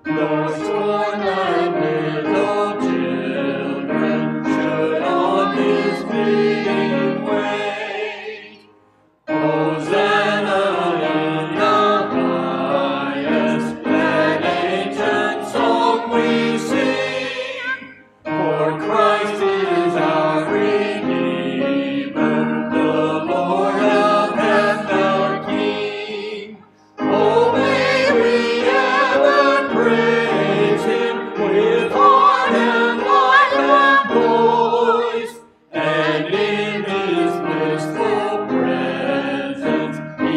Those torn and little children should on His pleading wait. Hosanna in the highest, an ancient song we sing, for Christ is our Redeemer, the Lord of heaven, our King. Oh, may we ever praise Him with heart and life and voice, and in His blissful presence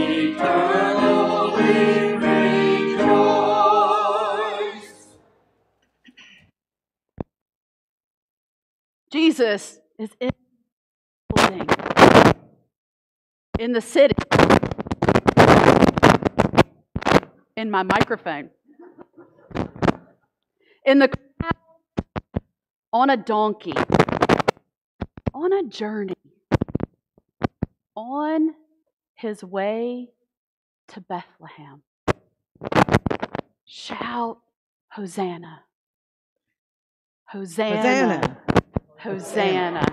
eternally rejoice. Jesus is in the building, in the city, in my microphone, in the crowd, on a donkey, on a journey, on His way to Bethlehem. Shout, Hosanna! Hosanna! Hosanna!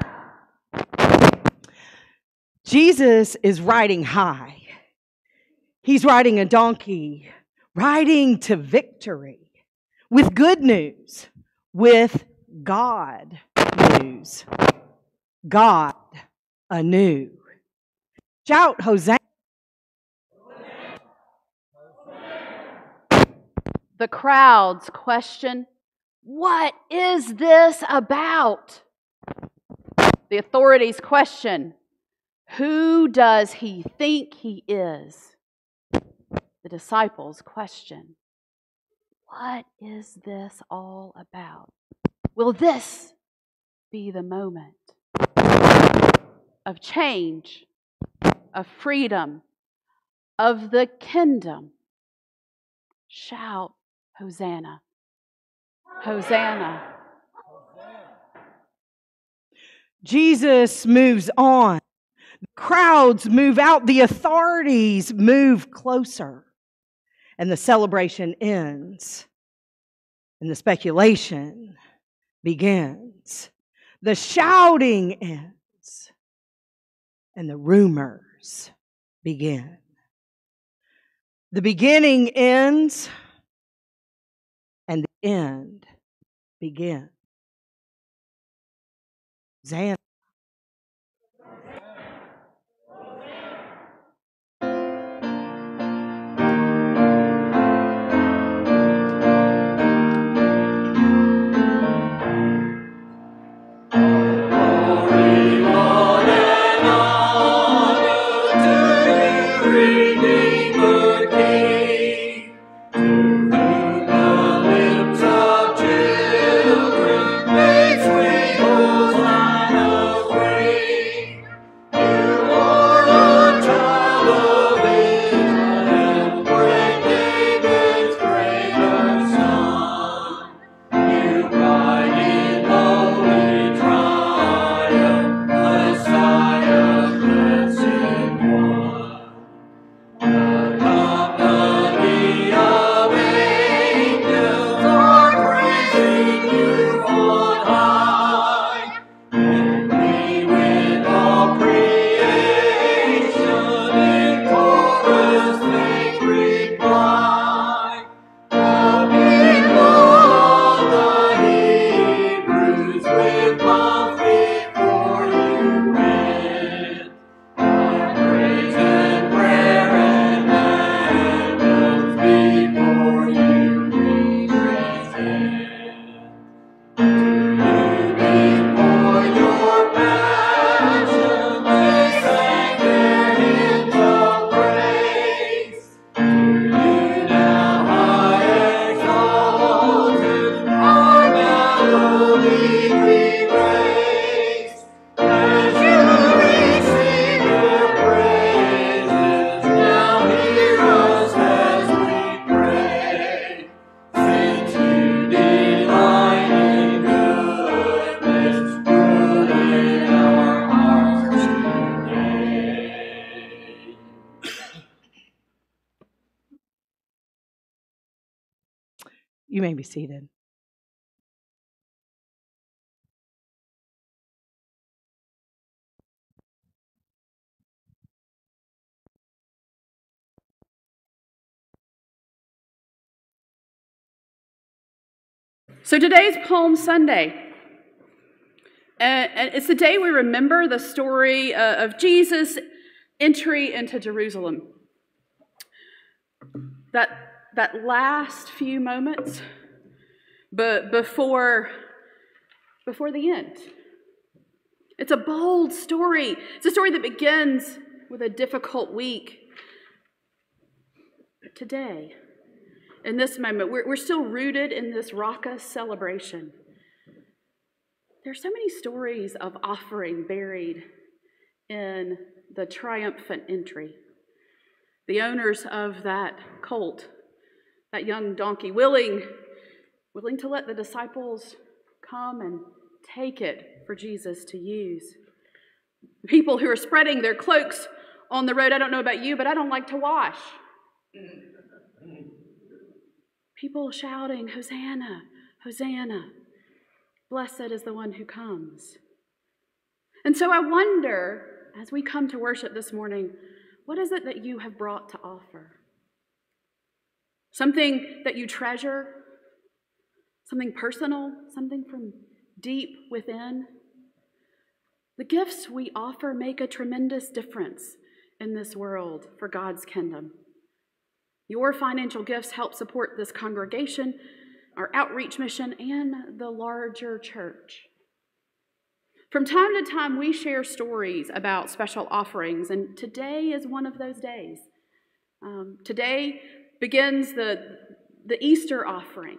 Jesus is riding high. He's riding a donkey, riding to victory with good news, with God news. God anew. Shout, Hosanna! The crowds question, what is this about? The authorities question, who does He think He is? The disciples question, what is this all about? Will this be the moment of change, of freedom, of the kingdom? Shout, Hosanna! Hosanna! Jesus moves on. The crowds move out. The authorities move closer. And the celebration ends. And the speculation begins. The shouting ends. And the rumors begin. The beginning ends. And the end begins. Hosanna. Children, may sweet Hosanna You may be seated. So today's Palm Sunday. And it's the day we remember the story of Jesus' entry into Jerusalem. That last few moments before the end. It's a bold story. It's a story that begins with a difficult week. But today, in this moment, we're still rooted in this raucous celebration. There's so many stories of offering buried in the triumphant entry. The owners of that colt, that young donkey, willing to let the disciples come and take it for Jesus to use. People who are spreading their cloaks on the road. I don't know about you, but I don't like to wash. People shouting, Hosanna, Hosanna. Blessed is the one who comes. And so I wonder, as we come to worship this morning, what is it that you have brought to offer? Something that you treasure? Something personal? Something from deep within? The gifts we offer make a tremendous difference in this world for God's kingdom. Your financial gifts help support this congregation, our outreach mission, and the larger church. From time to time, we share stories about special offerings, and today is one of those days. Today begins the Easter offering.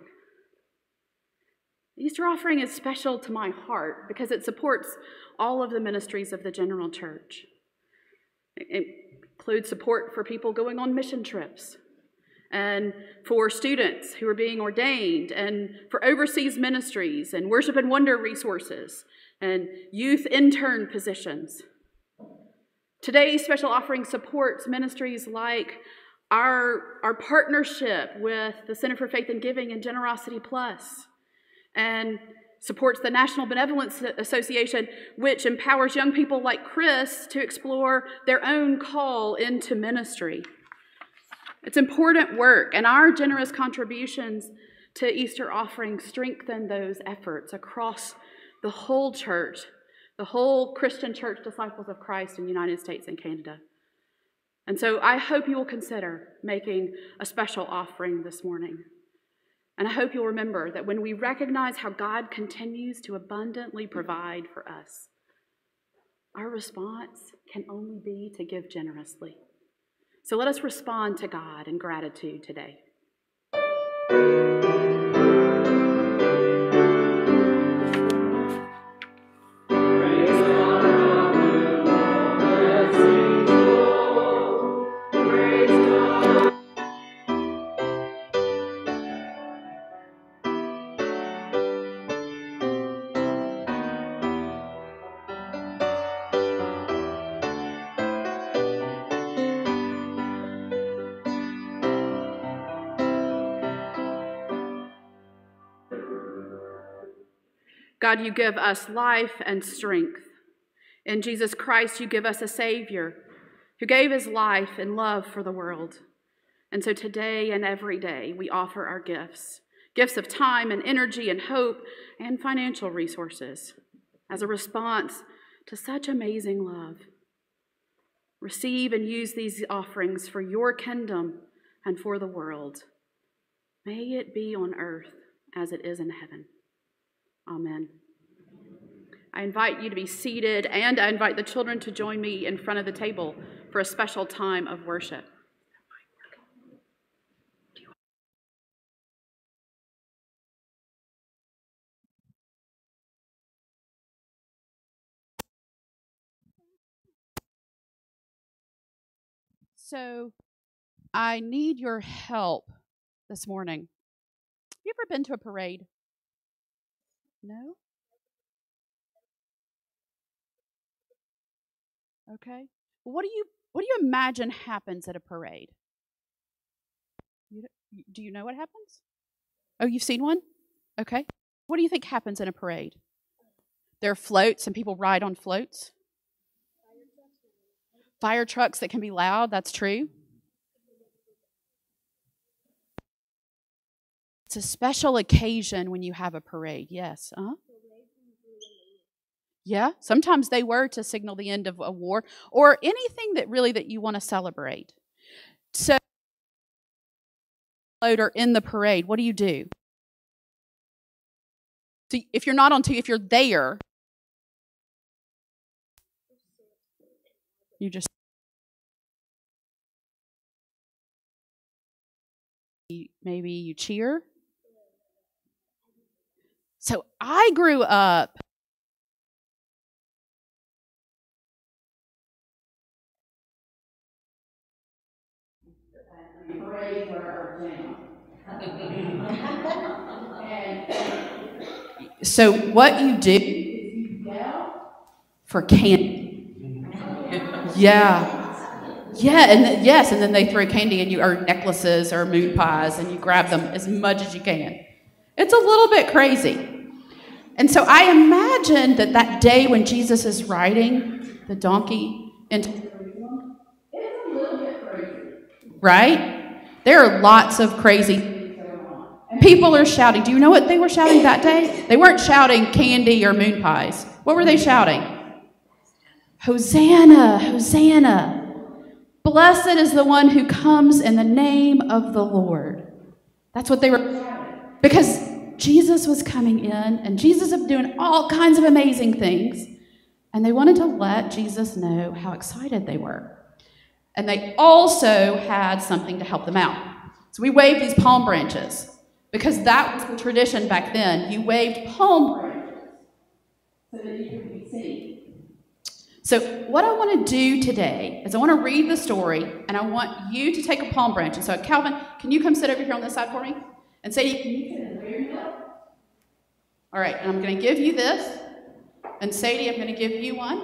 The Easter offering is special to my heart because it supports all of the ministries of the general church. It includes support for people going on mission trips, and for students who are being ordained, and for overseas ministries, and worship and wonder resources, and youth intern positions. Today's special offering supports ministries like our partnership with the Center for Faith and Giving and Generosity Plus, and supports the National Benevolence Association, which empowers young people like Chris to explore their own call into ministry. It's important work, and our generous contributions to Easter offerings strengthen those efforts across the whole church, the whole Christian church disciples of Christ in the United States and Canada. And so I hope you will consider making a special offering this morning. And I hope you'll remember that when we recognize how God continues to abundantly provide for us, our response can only be to give generously. So let us respond to God in gratitude today. God, you give us life and strength. In Jesus Christ, you give us a Savior who gave his life in love for the world. And so today and every day, we offer our gifts of time and energy and hope and financial resources as a response to such amazing love. Receive and use these offerings for your kingdom and for the world. May it be on earth as it is in heaven. Amen. I invite you to be seated, and I invite the children to join me in front of the table for a special time of worship. So, I need your help this morning. Have you ever been to a parade? No? Okay. Well, what do you imagine happens at a parade? Do you know what happens? Oh, you've seen one? Okay. What do you think happens in a parade? There are floats and people ride on floats. Fire trucks that can be loud, that's true. It's a special occasion when you have a parade, yes. Yeah, sometimes they were to signal the end of a war or anything that you want to celebrate. So, or in the parade, what do you do? So if you're not on TV, if you're there, you just maybe you cheer. So I grew up parades are jam. So what you do is you yell for candy. Yeah. Yeah, and then they throw candy and or necklaces or moon pies and you grab them as much as you can. It's a little bit crazy. And so I imagine that day when Jesus is riding the donkey into Jerusalem, it's a little bit crazy. Right? There are lots of crazy things going on. And people are shouting. Do you know what they were shouting that day? They weren't shouting candy or moon pies. What were they shouting? Hosanna, Hosanna. Blessed is the one who comes in the name of the Lord. That's what they were shouting. Because Jesus was coming in, and Jesus was doing all kinds of amazing things, and they wanted to let Jesus know how excited they were. And they also had something to help them out. So we waved these palm branches, because that was the tradition back then. You waved palm branches so that you could be seen. So what I want to do today is I want to read the story, and I want you to take a palm branch. And so Calvin, can you come sit over here on this side for me? And Sadie, can you sit in the very middle? All right, and I'm going to give you this. And Sadie, I'm going to give you one.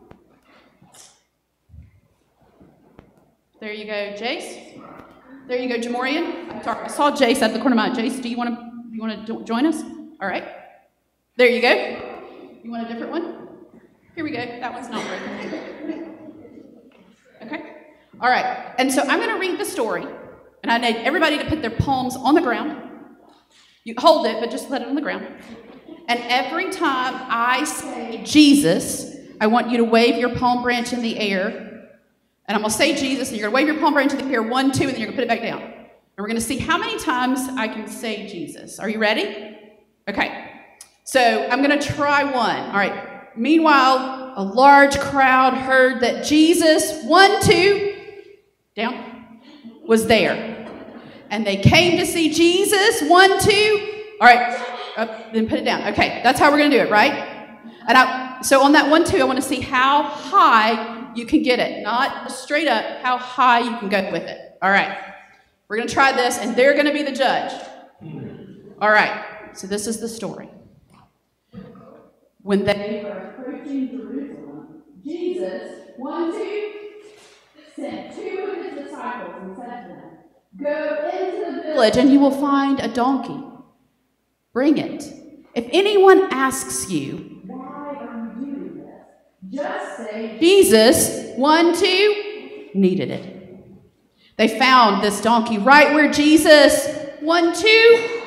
There you go, Jace. There you go, Jamorian. I'm sorry, I saw Jace at the corner of my eye. Jace, do you want to join us? All right. There you go. You want a different one? Here we go. That one's not broken. Okay. All right. And so I'm going to read the story, and I need everybody to put their palms on the ground. You hold it, but just let it on the ground. And every time I say Jesus, I want you to wave your palm branch in the air. And I'm going to say Jesus, and you're going to wave your palm branch in the air 1, 2, and then you're going to put it back down. And we're going to see how many times I can say Jesus. Are you ready? Okay. So I'm going to try one. All right. Meanwhile, a large crowd heard that Jesus, 1, 2, down, was there. And they came to see Jesus, 1, 2. All right, up, then put it down. Okay, that's how we're going to do it, right? And so on that 1, 2, I want to see how high you can get it. Not straight up, how high you can go with it. All right, we're going to try this, and they're going to be the judge. All right, so this is the story. When they were approaching Jerusalem, Jesus, 1, 2, sent 2 of his disciples and said to them, "Go into the village and you will find a donkey. Bring it. If anyone asks you, why are you doing this? Just say, Jesus, 1, 2, needed it." They found this donkey right where Jesus, 1, 2,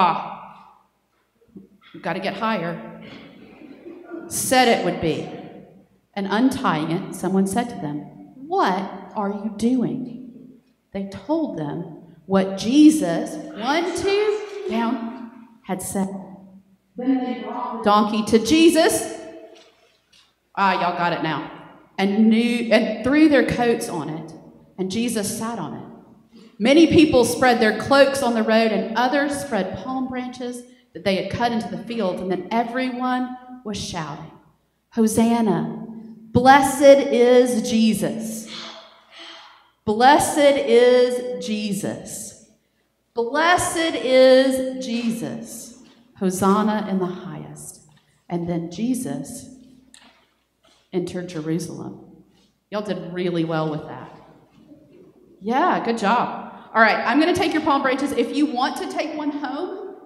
we've got to get higher, said it would be. And untying it, someone said to them, "What are you doing?" They told them what Jesus, 1, 2, down, had said. Then they brought the donkey to Jesus. Y'all got it now. And threw their coats on it. And Jesus sat on it. Many people spread their cloaks on the road, and others spread palm branches that they had cut into the fields. And then everyone was shouting, "Hosanna! Blessed is Jesus! Blessed is Jesus! Blessed is Jesus! Hosanna in the highest." And then Jesus entered Jerusalem. Y'all did really well with that. Yeah, good job. All right, I'm going to take your palm branches. If you want to take one home,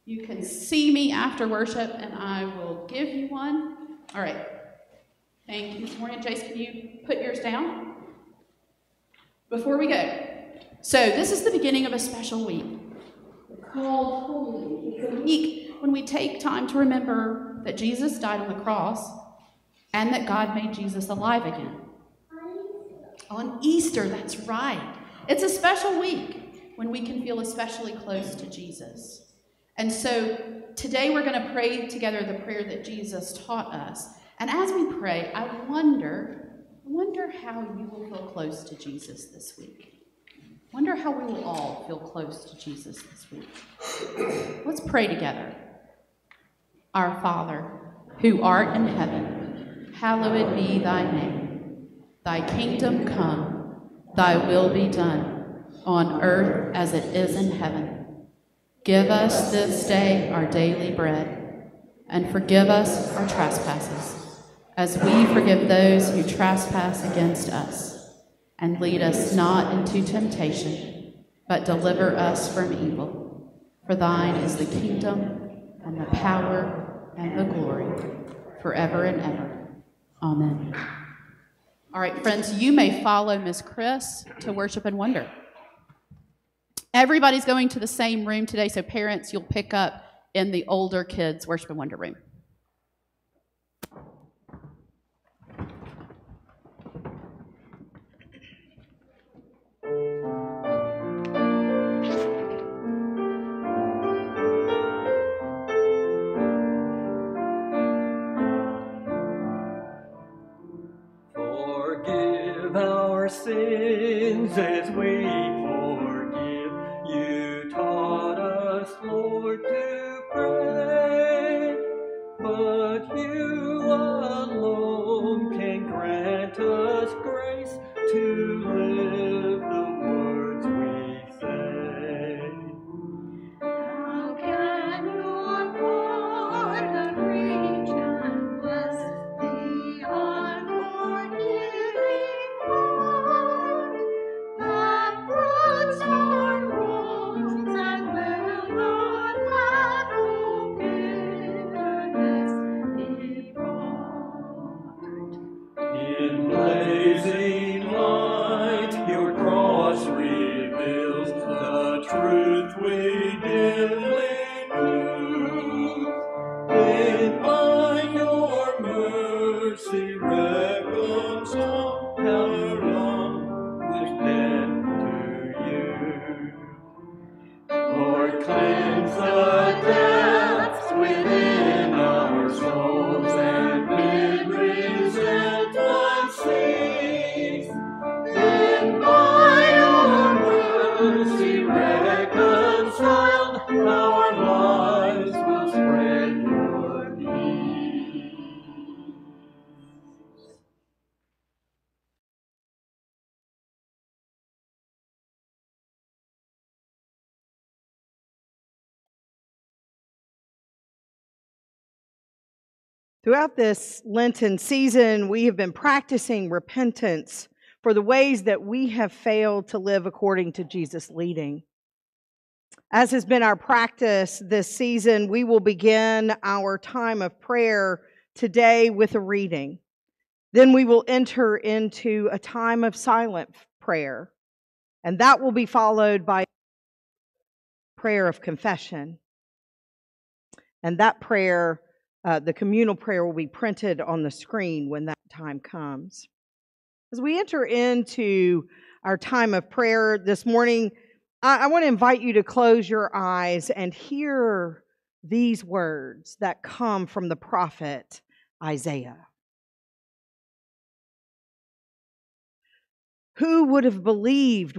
You can see me after worship, and I will give you one. All right. Thank you this morning. Jace, can you put yours down? Before we go. So this is the beginning of a special week called Holy Week. It's a week when we take time to remember that Jesus died on the cross and that God made Jesus alive again. On Easter, that's right. It's a special week when we can feel especially close to Jesus. And so today we're going to pray together the prayer that Jesus taught us. And as we pray, I wonder how you will feel close to Jesus this week. Wonder how we will all feel close to Jesus this week. Let's pray together. Our Father, who art in heaven, hallowed be thy name. Thy kingdom come, thy will be done, on earth as it is in heaven. Give us this day our daily bread, and forgive us our trespasses, as we forgive those who trespass against us. And lead us not into temptation, but deliver us from evil. For thine is the kingdom, and the power, and the glory, forever and ever. Amen. All right, friends, you may follow Miss Chris to Worship and Wonder. Everybody's going to the same room today, so parents, you'll pick up in the older kids' Worship and Wonder room. Forgive our sins as we forgive. You taught us, Lord, to pray, but you alone can grant us grace to live the words we say. How can your pardon reach and bless the unforgiving heart that broods our wrongs and will not let all bitterness depart? In blazing light, your cross reveals the truth we dimly knew. Then by your mercy reconcile our love dead to you. Lord, cleanse the depths within our souls and bid resentment cease. Then by your mercy reconciled, our lives will spread your peace. Throughout this Lenten season, we have been practicing repentance for the ways that we have failed to live according to Jesus' leading. As has been our practice this season, we will begin our time of prayer today with a reading. Then we will enter into a time of silent prayer, and that will be followed by prayer of confession. And that prayer, the communal prayer, will be printed on the screen when that time comes. As we enter into our time of prayer this morning, I want to invite you to close your eyes and hear these words that come from the prophet Isaiah. Who would have believed?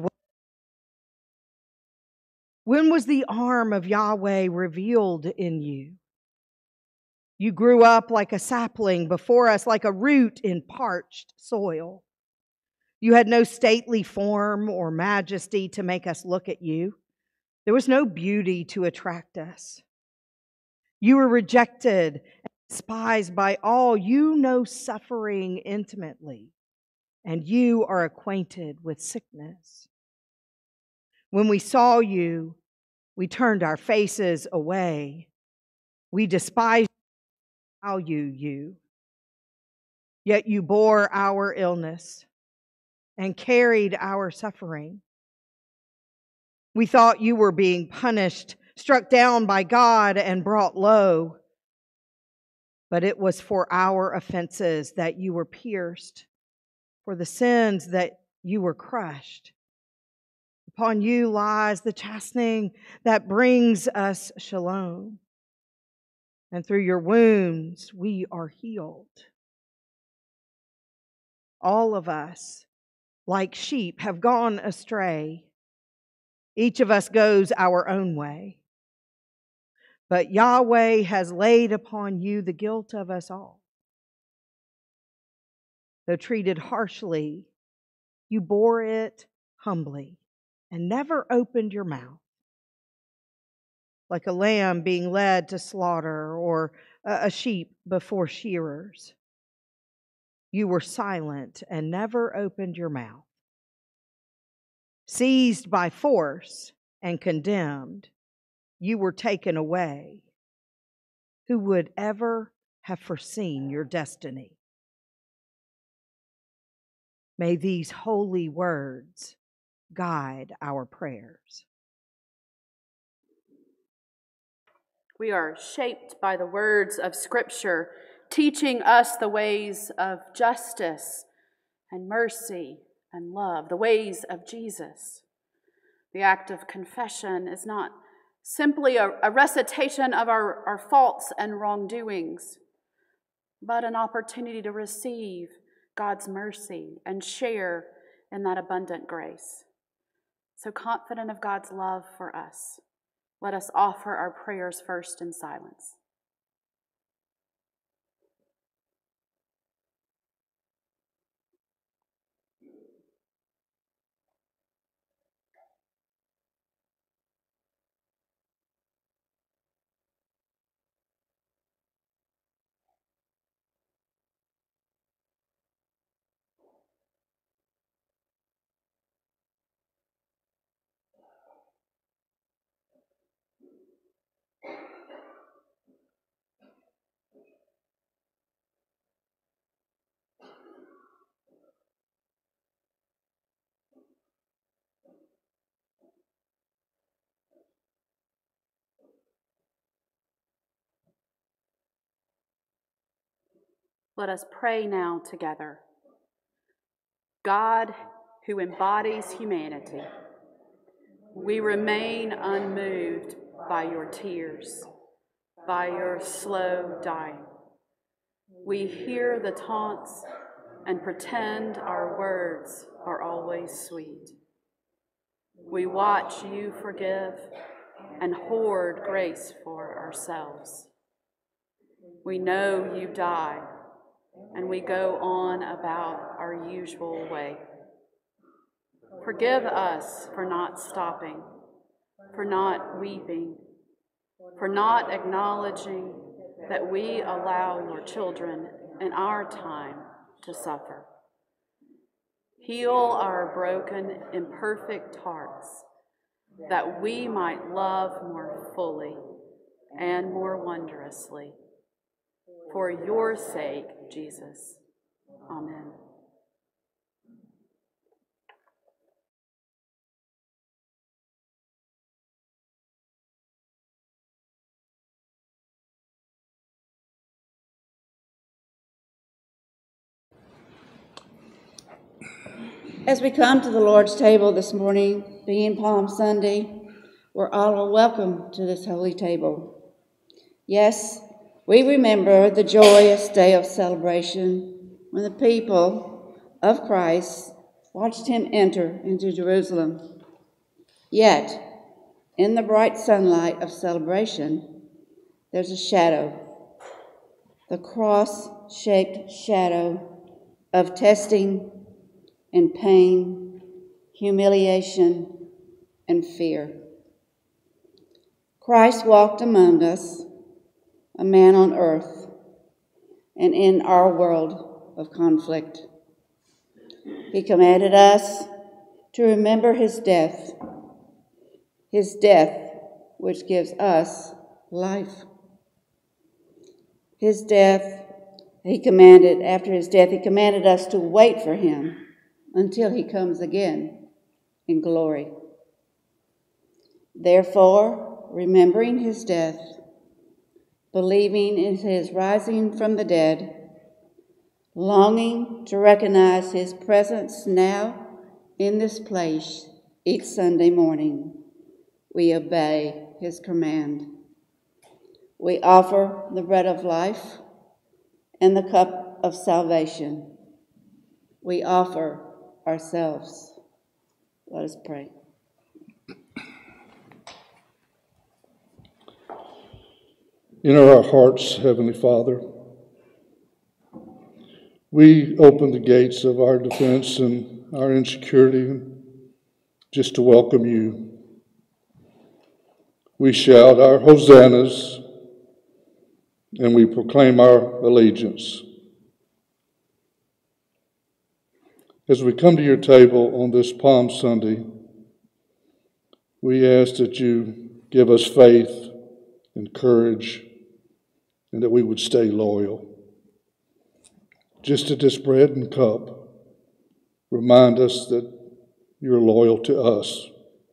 When was the arm of Yahweh revealed in you? You grew up like a sapling before us, like a root in parched soil. You had no stately form or majesty to make us look at you. There was no beauty to attract us. You were rejected and despised by all. You know suffering intimately, and you are acquainted with sickness. When we saw you, We turned our faces away. We despised you. Yet you bore our illness and carried our suffering. We thought you were being punished, struck down by God and brought low. But it was for our offenses that you were pierced, for the sins that you were crushed. Upon you lies the chastening that brings us shalom. And through your wounds we are healed. All of us, like sheep, have gone astray. Each of us goes our own way. But Yahweh has laid upon you the guilt of us all. Though treated harshly, you bore it humbly and never opened your mouth. Like a lamb being led to slaughter or a sheep before shearers, you were silent and never opened your mouth. Seized by force and condemned, you were taken away. Who would ever have foreseen your destiny? May these holy words guide our prayers. We are shaped by the words of Scripture, teaching us the ways of justice and mercy and love, the ways of Jesus. The act of confession is not simply a recitation of our faults and wrongdoings, but an opportunity to receive God's mercy and share in that abundant grace. So confident of God's love for us, let us offer our prayers first in silence. Let us pray now together. God, who embodies humanity, we remain unmoved by your tears, by your slow dying. We hear the taunts and pretend our words are always sweet. We watch you forgive and hoard grace for ourselves. We know you die, and we go on about our usual way. Forgive us for not stopping, for not weeping, for not acknowledging that we allow your children in our time to suffer. Heal our broken, imperfect hearts, that we might love more fully and more wondrously. For your sake, Jesus. Amen. As we come to the Lord's table this morning, being Palm Sunday, we're all welcome to this holy table. Yes, we remember the joyous day of celebration when the people of Christ watched him enter into Jerusalem. Yet, in the bright sunlight of celebration, there's a shadow, the cross-shaped shadow of testing and pain, humiliation, and fear. Christ walked among us, a man on earth, and in our world of conflict. He commanded us to remember his death which gives us life. His death, after his death, he commanded us to wait for him until he comes again in glory. Therefore, remembering his death, believing in his rising from the dead, longing to recognize his presence now in this place each Sunday morning, we obey his command. We offer the bread of life and the cup of salvation. We offer ourselves. Let us pray. Enter our hearts, Heavenly Father. We open the gates of our defense and our insecurity just to welcome you. We shout our hosannas and we proclaim our allegiance. As we come to your table on this Palm Sunday, we ask that you give us faith and courage and that we would stay loyal. Just at this bread and cup, remind us that you're loyal to us.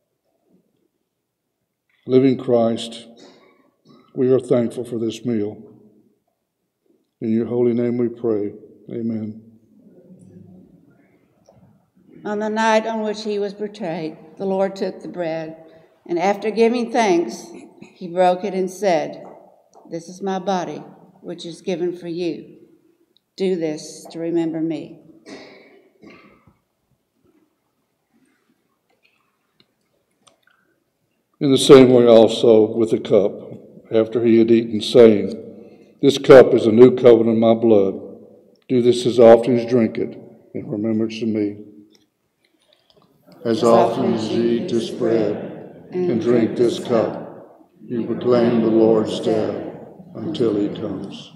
Living Christ, we are thankful for this meal. In your holy name we pray. Amen. On the night on which he was betrayed, the Lord took the bread, and after giving thanks, he broke it and said, "This is my body, which is given for you. Do this to remember me." In the same way also with the cup, after he had eaten, saying, "This cup is a new covenant in my blood. Do this as often as you drink it in remembrance of me. As often as you eat this bread and drink this cup, you proclaim the Lord's death until he comes."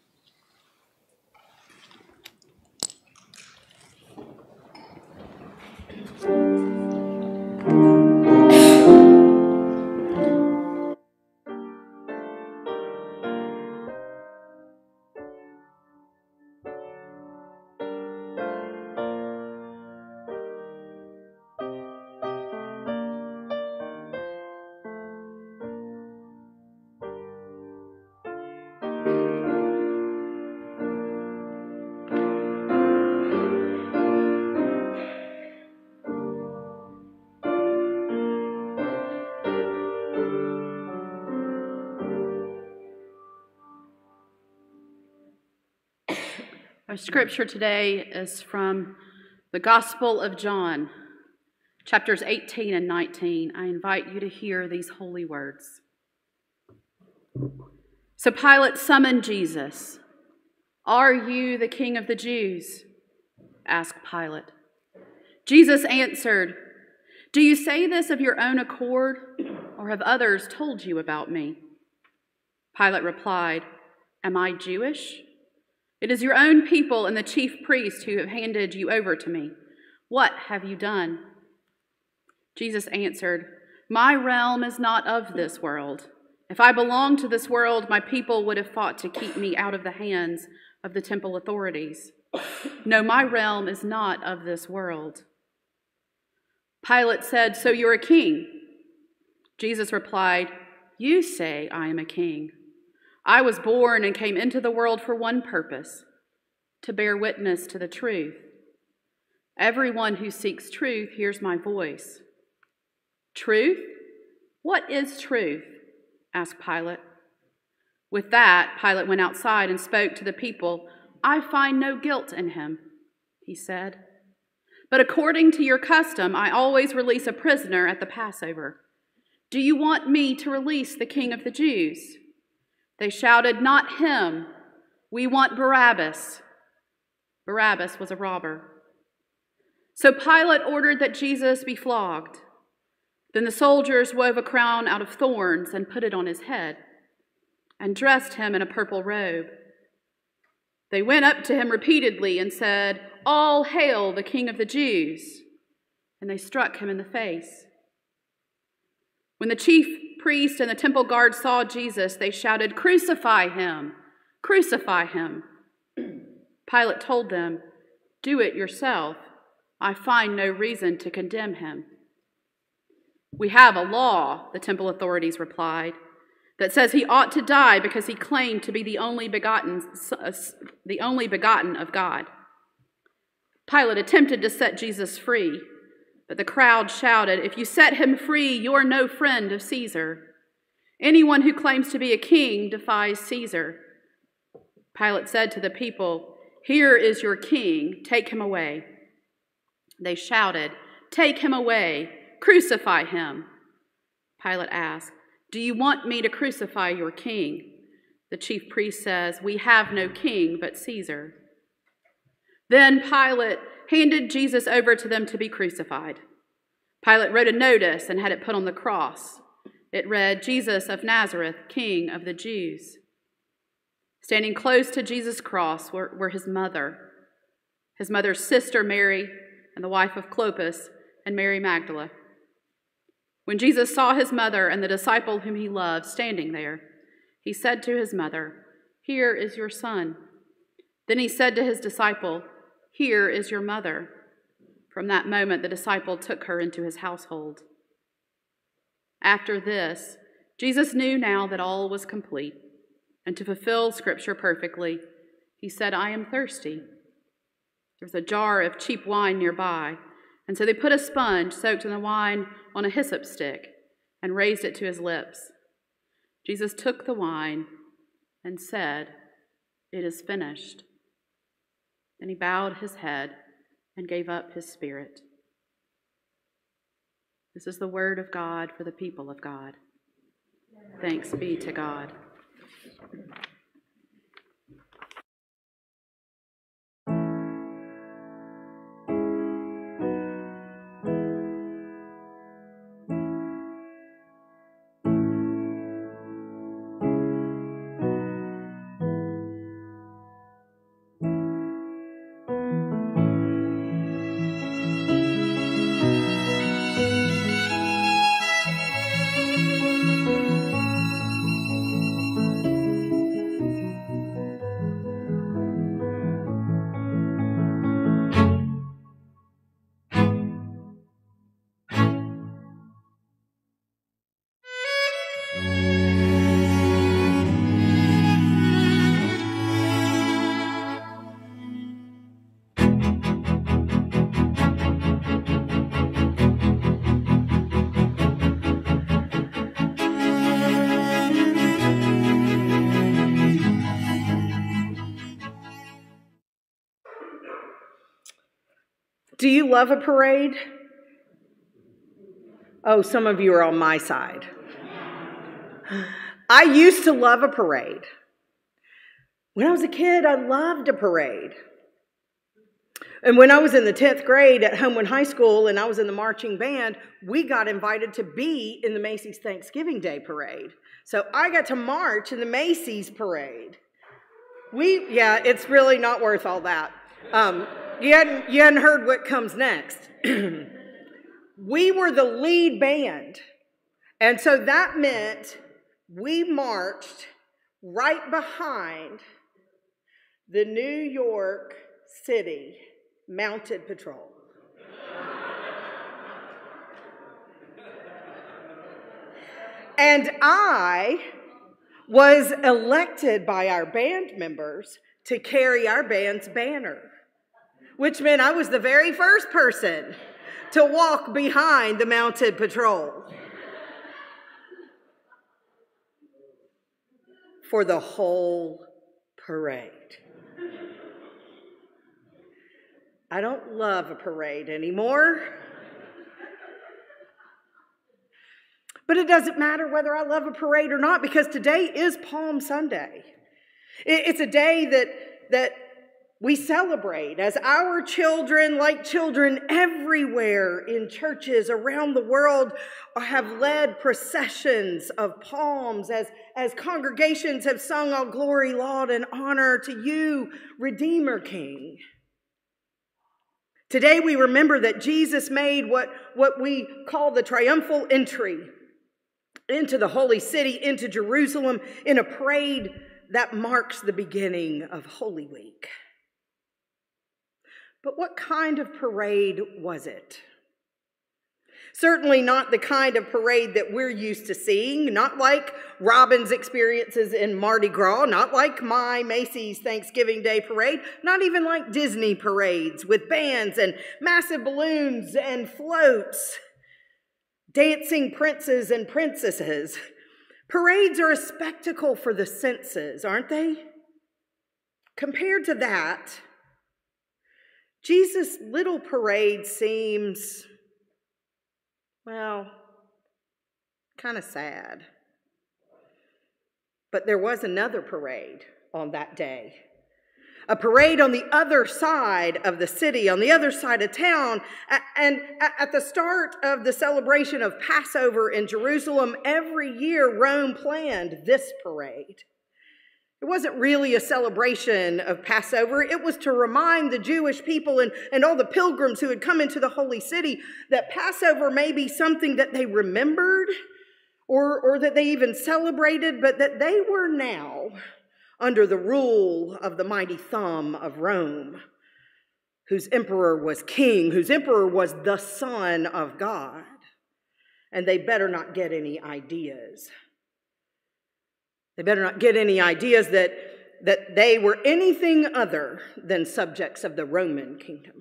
Our scripture today is from the Gospel of John, chapters 18 and 19. I invite you to hear these holy words. So Pilate summoned Jesus. "Are you the King of the Jews?" asked Pilate. Jesus answered, "Do you say this of your own accord, or have others told you about me?" Pilate replied, "Am I Jewish? It is your own people and the chief priests who have handed you over to me. What have you done?" Jesus answered, "My realm is not of this world. If I belonged to this world, my people would have fought to keep me out of the hands of the temple authorities. No, my realm is not of this world." Pilate said, "So you're a king?" Jesus replied, "You say I am a king. I was born and came into the world for one purpose, to bear witness to the truth. Everyone who seeks truth hears my voice." "Truth? What is truth?" asked Pilate. With that, Pilate went outside and spoke to the people. "I find no guilt in him," he said. "But according to your custom, I always release a prisoner at the Passover. Do you want me to release the King of the Jews?" They shouted, "Not him. We want Barabbas." Barabbas was a robber. So Pilate ordered that Jesus be flogged. Then the soldiers wove a crown out of thorns and put it on his head, and dressed him in a purple robe. They went up to him repeatedly and said, "All hail the King of the Jews!" And they struck him in the face. When the chief priests and the temple guards saw Jesus, they shouted, "Crucify him! Crucify him!" Pilate told them, "Do it yourself. I find no reason to condemn him." "We have a law," the temple authorities replied, "that says he ought to die because he claimed to be the only begotten of God." Pilate attempted to set Jesus free, but the crowd shouted, "If you set him free, you're no friend of Caesar. Anyone who claims to be a king defies Caesar." Pilate said to the people, "Here is your king, take him away." They shouted, "Take him away, crucify him." Pilate asked, "Do you want me to crucify your king?" The chief priest says, "We have no king but Caesar." Then Pilate handed Jesus over to them to be crucified. Pilate wrote a notice and had it put on the cross. It read, "Jesus of Nazareth, King of the Jews." Standing close to Jesus' cross were his mother's sister Mary, and the wife of Clopas, and Mary Magdalene. When Jesus saw his mother and the disciple whom he loved standing there, he said to his mother, "Here is your son." Then he said to his disciple, "Here is your mother." From that moment, the disciple took her into his household. After this, Jesus knew now that all was complete, and to fulfill Scripture perfectly, he said, "I am thirsty." There was a jar of cheap wine nearby, and so they put a sponge soaked in the wine on a hyssop stick and raised it to his lips. Jesus took the wine and said, "It is finished." Then he bowed his head and gave up his spirit. This is the word of God for the people of God. Thanks be to God. Do you love a parade? Oh, some of you are on my side. I used to love a parade. When I was a kid, I loved a parade. And when I was in the 10th grade at Homewood High School and I was in the marching band, we got invited to be in the Macy's Thanksgiving Day Parade. So I got to march in the Macy's Parade. It's really not worth all that. You hadn't heard what comes next. We were the lead band. And so that meant we marched right behind the New York City Mounted Patrol. And I was elected by our band members to carry our band's banner, which meant I was the very first person to walk behind the Mounted Patrol for the whole parade. I don't love a parade anymore. But it doesn't matter whether I love a parade or not, because today is Palm Sunday. It's a day that we celebrate as our children, like children everywhere in churches around the world, have led processions of palms as congregations have sung all glory, laud, and honor to you, Redeemer King. Today we remember that Jesus made what we call the triumphal entry into the holy city, into Jerusalem, in a parade that marks the beginning of Holy Week. But what kind of parade was it? Certainly not the kind of parade that we're used to seeing, not like Robin's experiences in Mardi Gras, not like my Macy's Thanksgiving Day parade, not even like Disney parades with bands and massive balloons and floats, dancing princes and princesses. Parades are a spectacle for the senses, aren't they? Compared to that, Jesus' little parade seems, well, kind of sad. But there was another parade on that day. A parade on the other side of the city, on the other side of town. And at the start of the celebration of Passover in Jerusalem, every year Rome planned this parade. It wasn't really a celebration of Passover. It was to remind the Jewish people and all the pilgrims who had come into the holy city that Passover may be something that they remembered or that they even celebrated, but that they were now under the rule of the mighty thumb of Rome, whose emperor was king, whose emperor was the Son of God. And they better not get any ideas. They better not get any ideas that they were anything other than subjects of the Roman kingdom.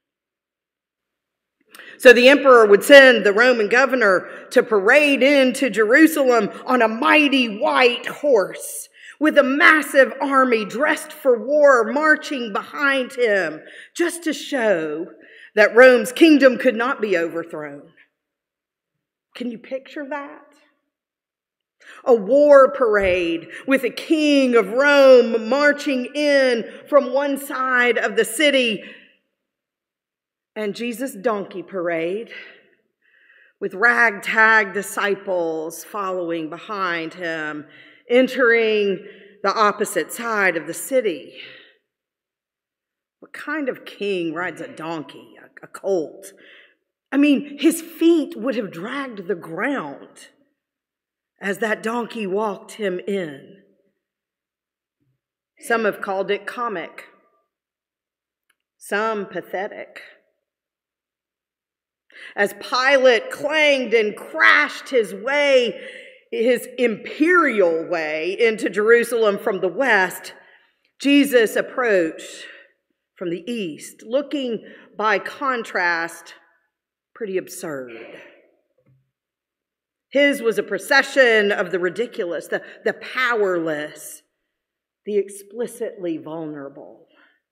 So the emperor would send the Roman governor to parade into Jerusalem on a mighty white horse with a massive army dressed for war marching behind him, just to show that Rome's kingdom could not be overthrown. Can you picture that? A war parade with a king of Rome marching in from one side of the city, and Jesus' donkey parade with ragtag disciples following behind him, entering the opposite side of the city. What kind of king rides a donkey, a colt? I mean, his feet would have dragged the ground as that donkey walked him in. Some have called it comic, some pathetic. As Pilate clanged and crashed his imperial way into Jerusalem from the west, Jesus approached from the east, looking by contrast pretty absurd. His was a procession of the ridiculous, the powerless, the explicitly vulnerable.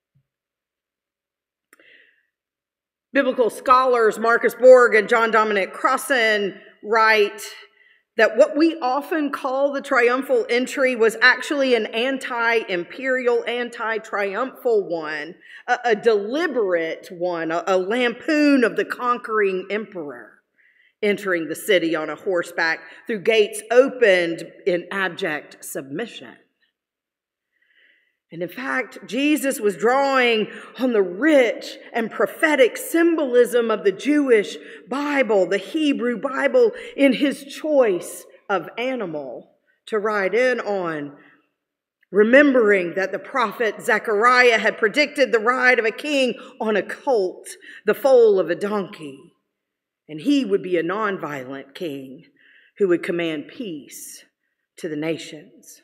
Biblical scholars Marcus Borg and John Dominic Crossan write that what we often call the triumphal entry was actually an anti-imperial, anti-triumphal one, a deliberate one, a lampoon of the conquering emperor entering the city on a horseback through gates opened in abject submission. And in fact, Jesus was drawing on the rich and prophetic symbolism of the Jewish Bible, the Hebrew Bible, in his choice of animal to ride in on, remembering that the prophet Zechariah had predicted the ride of a king on a colt, the foal of a donkey. And he would be a nonviolent king who would command peace to the nations.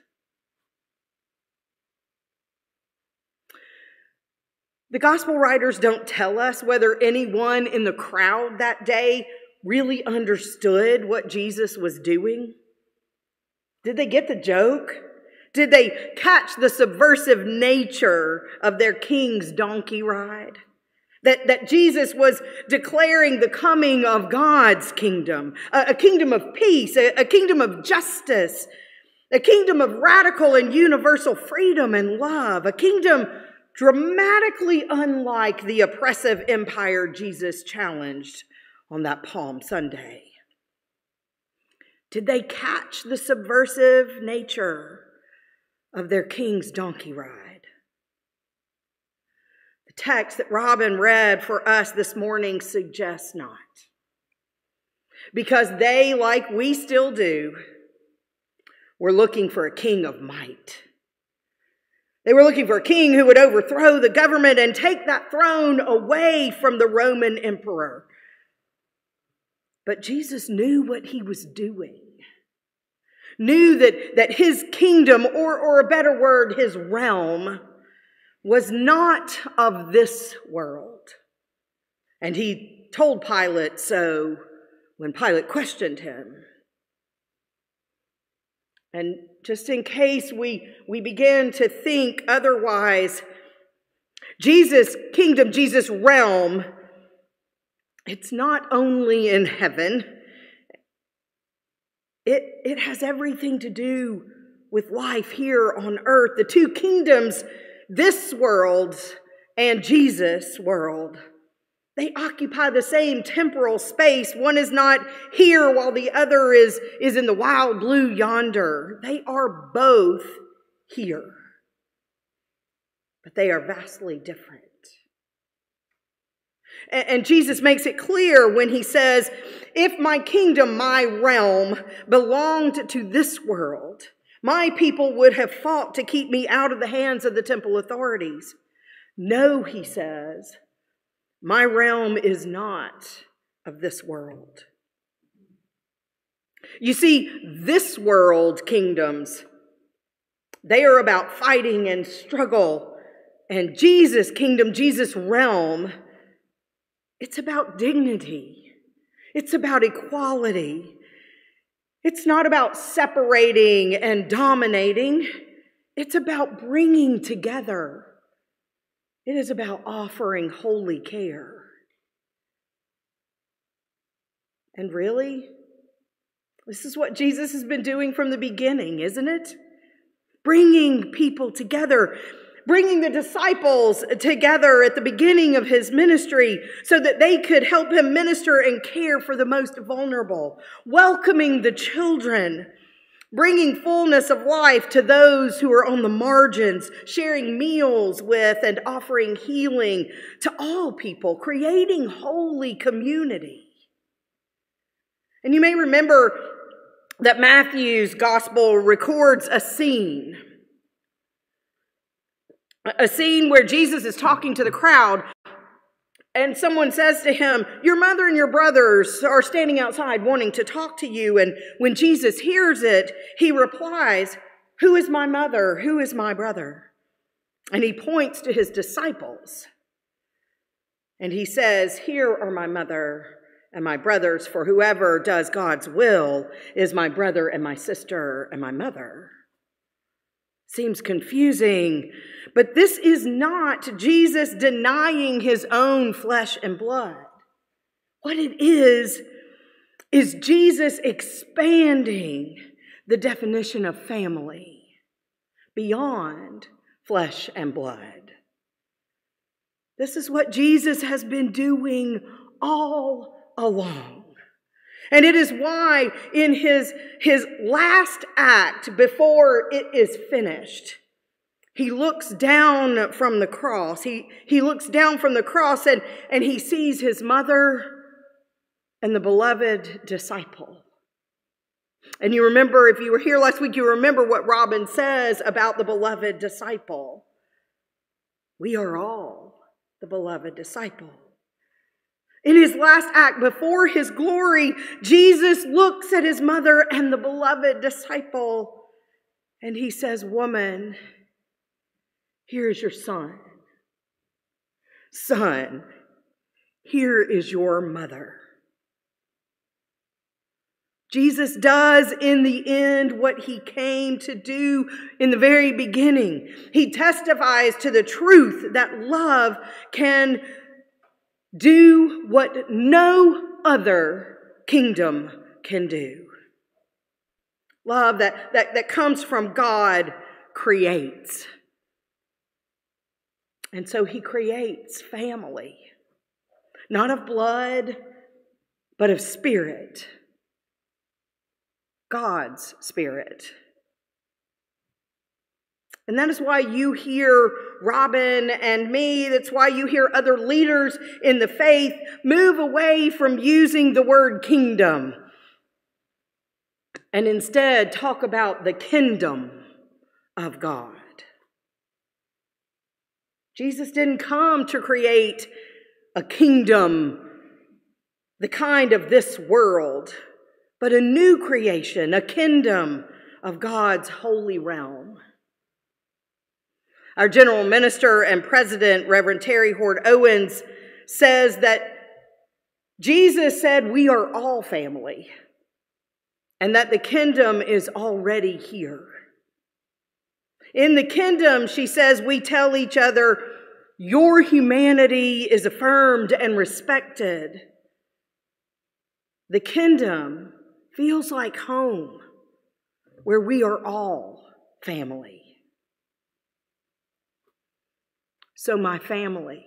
The gospel writers don't tell us whether anyone in the crowd that day really understood what Jesus was doing. Did they get the joke? Did they catch the subversive nature of their king's donkey ride? That Jesus was declaring the coming of God's kingdom, a kingdom of peace, a kingdom of justice, a kingdom of radical and universal freedom and love, a kingdom dramatically unlike the oppressive empire Jesus challenged on that Palm Sunday. Did they catch the subversive nature of their king's donkey ride? The text that Robin read for us this morning suggests not. because they, like we still do, were looking for a king of might. They were looking for a king who would overthrow the government and take that throne away from the Roman emperor. But Jesus knew what he was doing. Knew that his kingdom, or a better word, his realm, was not of this world. And he told Pilate so when Pilate questioned him. And just in case we begin to think otherwise, Jesus' kingdom, Jesus' realm, it's not only in heaven. It has everything to do with life here on earth. The two kingdoms, this world and Jesus' world, they occupy the same temporal space. One is not here while the other is in the wild blue yonder. They are both here, but they are vastly different. And Jesus makes it clear when he says, if my kingdom, my realm, belonged to this world, my people would have fought to keep me out of the hands of the temple authorities. No, he says, my realm is not of this world. You see, this world kingdoms, they are about fighting and struggle. And Jesus' kingdom, Jesus' realm, it's about dignity. It's about equality. It's not about separating and dominating. It's about bringing together. It is about offering holy care. And really, this is what Jesus has been doing from the beginning, isn't it? Bringing people together. Bringing the disciples together at the beginning of his ministry so that they could help him minister and care for the most vulnerable. Welcoming the children. Bringing fullness of life to those who are on the margins. Sharing meals with and offering healing to all people. Creating holy community. And you may remember that Matthew's gospel records a scene. A scene where Jesus is talking to the crowd and someone says to him, your mother and your brothers are standing outside wanting to talk to you. And when Jesus hears it, he replies, who is my mother? Who is my brother? And he points to his disciples. And he says, here are my mother and my brothers, for whoever does God's will is my brother and my sister and my mother. Seems confusing, but this is not Jesus denying his own flesh and blood. What it is Jesus expanding the definition of family beyond flesh and blood. This is what Jesus has been doing all along. And it is why in his last act, before it is finished, he looks down from the cross. He looks down from the cross and he sees his mother and the beloved disciple. And you remember, if you were here last week, you remember what Robin says about the beloved disciple. We are all the beloved disciple. In his last act, before his glory, Jesus looks at his mother and the beloved disciple, and he says, woman, here is your son. Son, here is your mother. Jesus does in the end what he came to do in the very beginning. He testifies to the truth that love can do what no other kingdom can do. Love that comes from God creates. And so he creates family, not of blood, but of spirit. God's spirit. And that is why you hear Robin and me. That's why you hear other leaders in the faith move away from using the word kingdom and instead talk about the kingdom of God. Jesus didn't come to create a kingdom, the kind of this world, but a new creation, a kingdom of God's holy realm. Our general minister and president, Reverend Terry Hord Owens, says that Jesus said we are all family and that the kingdom is already here. In the kingdom, she says, we tell each other, your humanity is affirmed and respected. The kingdom feels like home, where we are all family. So my family,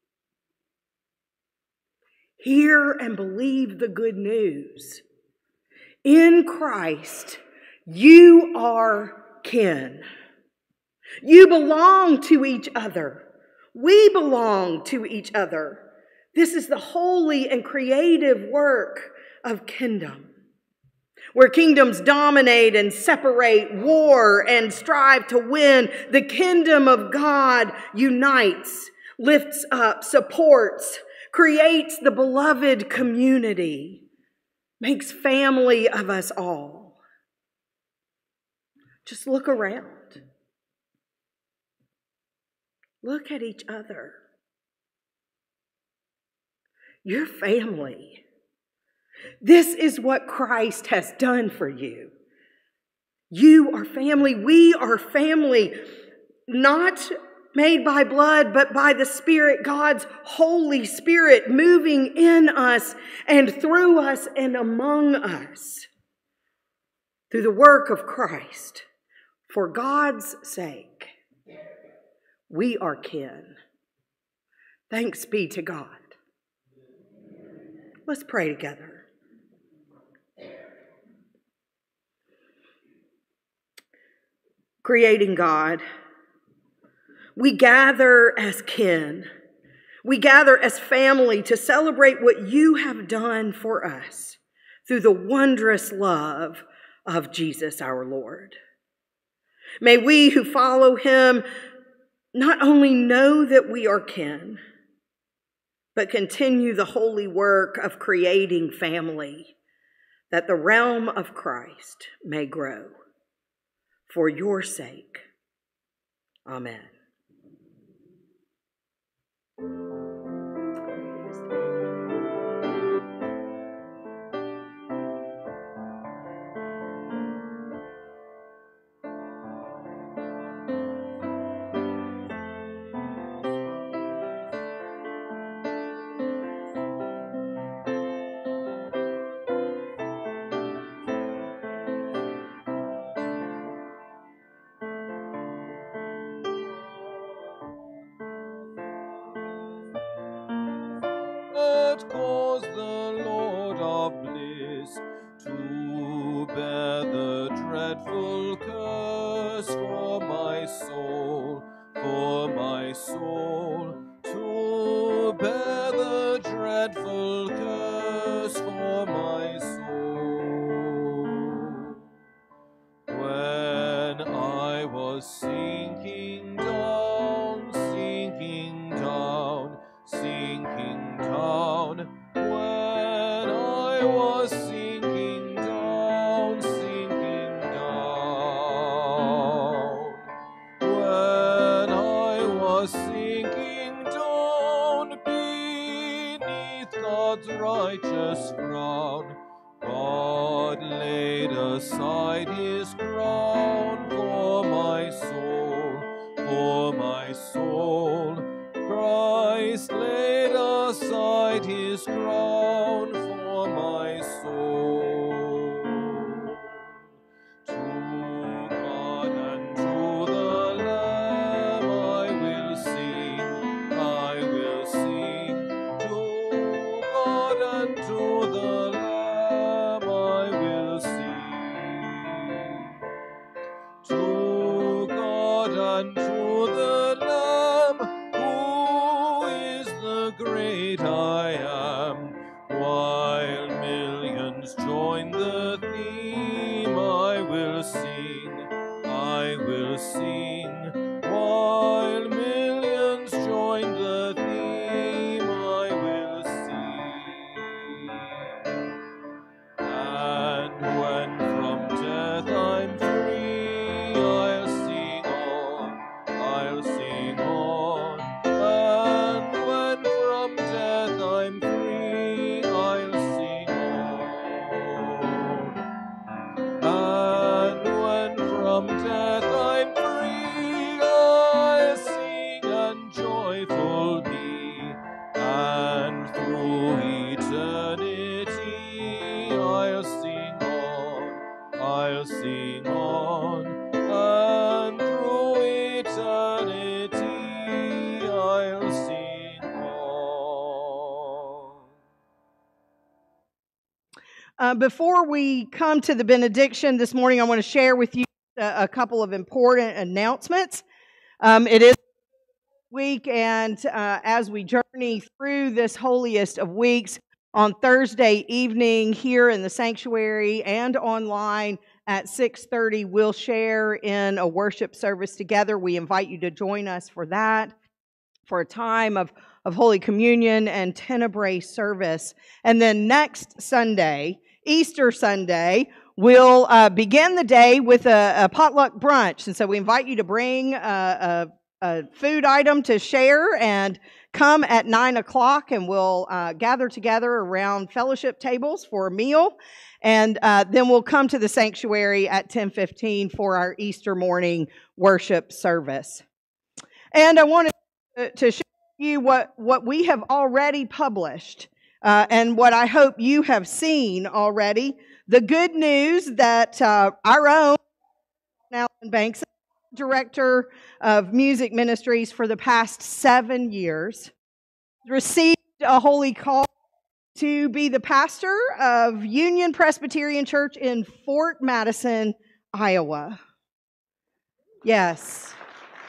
hear and believe the good news. In Christ, you are kin. You belong to each other. We belong to each other. This is the holy and creative work of kingdom, where kingdoms dominate and separate, war and strive to win. The kingdom of God unites, lifts up, supports, creates the beloved community, makes family of us all. Just look around. Look at each other. You're family. This is what Christ has done for you. You are family. We are family, not made by blood, but by the Spirit, God's Holy Spirit moving in us and through us and among us through the work of Christ. For God's sake, we are kin. Thanks be to God. Let's pray together. Creating God, we gather as kin. We gather as family to celebrate what you have done for us through the wondrous love of Jesus our Lord. May we who follow him not only know that we are kin, but continue the holy work of creating family, that the realm of Christ may grow. For your sake. Amen. Let cause the Lord of bliss to bear the dreadful curse for my soul, to bear the dreadful curse for my soul. When I was sinking down, when I was sinking down, when I was sinking down beneath God's righteous frown, God laid aside his crown for my soul. Christ laid aside his crown for my soul. To God and to the Lamb I will sing. To God and to the Lamb I will sing. To God and to the Lamb great I am. While millions join the theme, I will sing, I will sing. While millions join the theme, I will sing. And when from death I'm free, I'll sing on, I'll sing on. And when from death I'm free, I'll sing on. And when from death I'm free, I'll sing and joyful be. And through eternity I'll sing on, I'll sing on. And through eternity I'll sing on. Before we come to the benediction this morning, I want to share with you a couple of important announcements. It is week, and as we journey through this holiest of weeks, on Thursday evening here in the sanctuary and online at 6:30, we'll share in a worship service together. We invite you to join us for that, for a time of Holy Communion and Tenebrae service. And then next Sunday, Easter Sunday, we'll begin the day with a potluck brunch. And so we invite you to bring a food item to share and come at 9 o'clock, and we'll gather together around fellowship tables for a meal. And then we'll come to the sanctuary at 10:15 for our Easter morning worship service. And I wanted to share with you what we have already published and what I hope you have seen already. The good news that our own Alan Banks, Director of Music Ministries for the past 7 years, received a holy call to be the pastor of Union Presbyterian Church in Fort Madison, Iowa. Yes.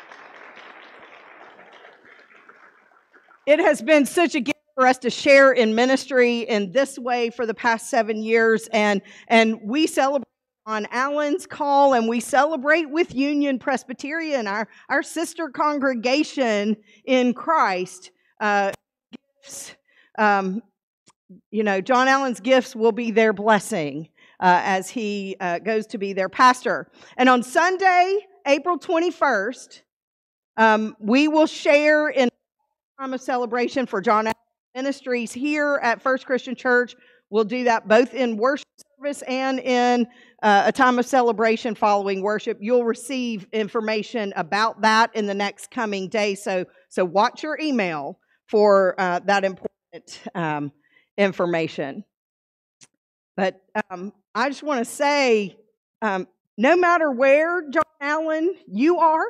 It has been such a gift for us to share in ministry in this way for the past 7 years, and we celebrate on Alan's call, and we celebrate with Union Presbyterian, our sister congregation in Christ. Gifts, John Allen's gifts will be their blessing as he goes to be their pastor. And on Sunday, April 21st, we will share in time of celebration for John Allen Ministries here at First Christian Church. We'll do that both in worship service and in a time of celebration following worship. You'll receive information about that in the next coming days, so watch your email for that important information. But I just want to say, no matter where, John Allen, you are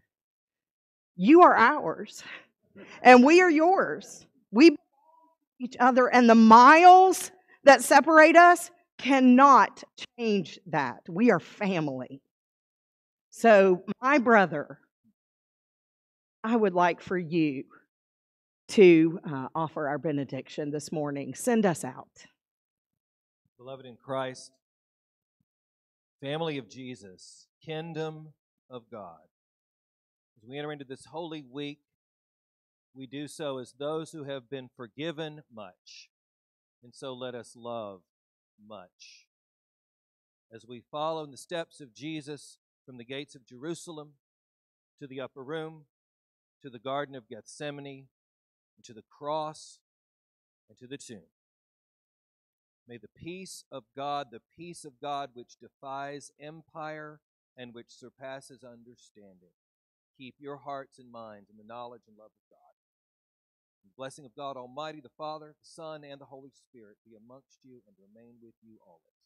ours. And we are yours. We belong to each other, and the miles that separate us cannot change that. We are family. So, my brother, I would like for you to offer our benediction this morning. Send us out. Beloved in Christ, family of Jesus, kingdom of God, as we enter into this holy week, we do so as those who have been forgiven much, and so let us love much. As we follow in the steps of Jesus from the gates of Jerusalem to the upper room, to the Garden of Gethsemane, and to the cross, and to the tomb, may the peace of God which defies empire and which surpasses understanding, keep your hearts and minds in the knowledge and love of God. The blessing of God Almighty, the Father, the Son, and the Holy Spirit be amongst you and remain with you always.